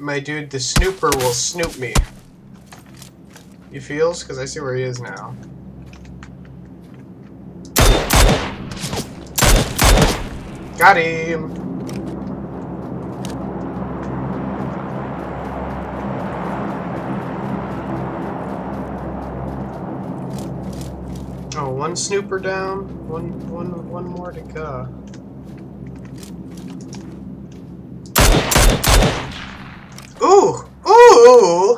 my dude, the snooper, will snoop me. He feels? Because I see where he is now. Got him! Oh, one snooper down. One more to go. Ooh! Ooh!